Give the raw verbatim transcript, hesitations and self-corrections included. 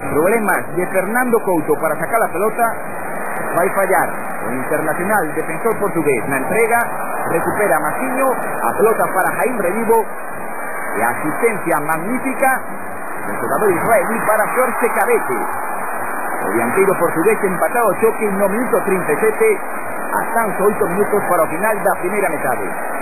Problemas de Fernando Couto para sacar la pelota. Va a fallar. El internacional defensor portugués la entrega. Recupera Maciño. A pelota para Jaime Revivo. Y asistencia magnífica del jugador israelí para Jorge Cabete. El dianteiro portugués empatado choque no minuto treinta y siete. A tan só oito minutos para o final da primeira metade.